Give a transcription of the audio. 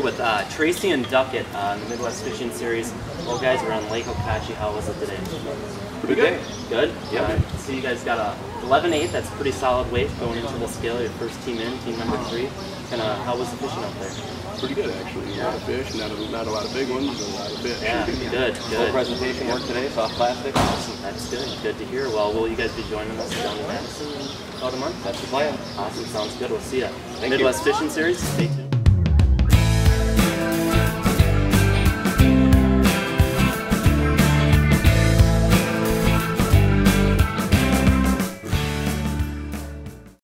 with Tracy and Duckett in the Midwest Fishing Series. Well, guys, we're on Lake Okauchee. How was it today? Pretty good. Good? Yeah. So you guys got a 11.8. That's pretty solid weight going into the scale. Your first team in, team number 3. How was the fishing out there? Pretty good, actually. A lot of fish, not a lot of big ones, but a lot of fish. Yeah, good. Full presentation work today, soft plastic. Awesome. That's good. Good to hear. Well, will you guys be joining us down in Madison in about a month? That's the plan. Awesome. Sounds good. We'll see you. Thank you. Midwest Fishing Series. Stay tuned.